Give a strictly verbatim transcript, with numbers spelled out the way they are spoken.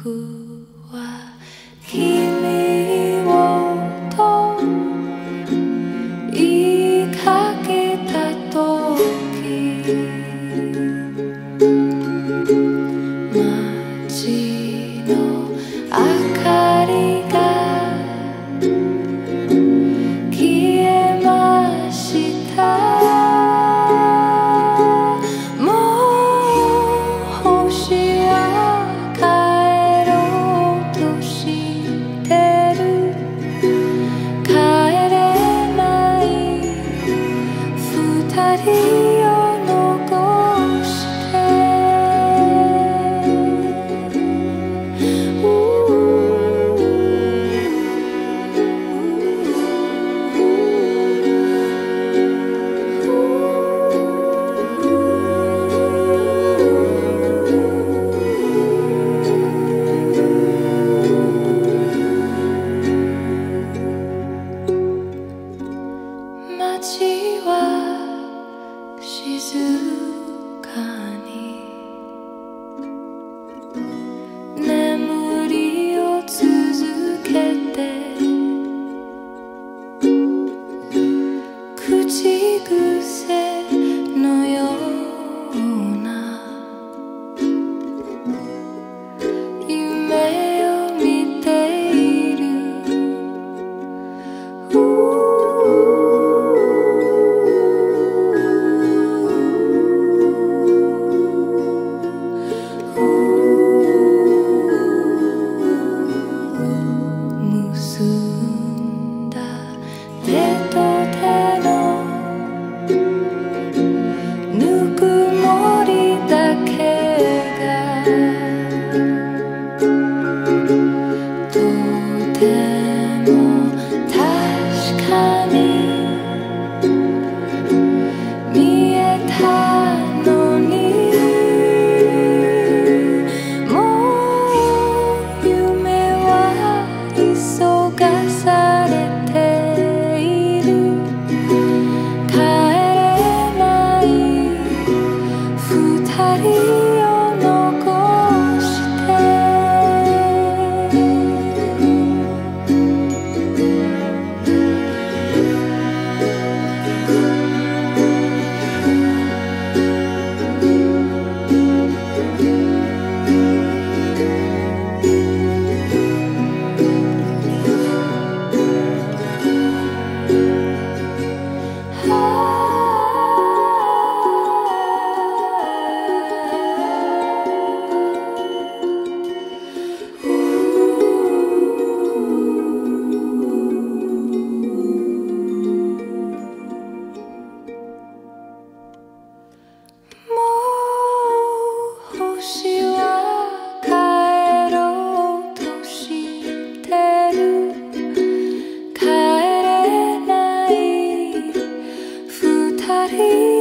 は君をと言いかけたとき、街の明かりが消えました。もう星は帰ろうとしてる。帰れない二人を残して街は静かに眠りを続けて、口癖のような夢を見ている。結んだ手と手のぬくもりだけがとても確かに見えたのに、もう夢は急がされている。帰れない二人を残して星は帰ろうとしてる。帰れない二人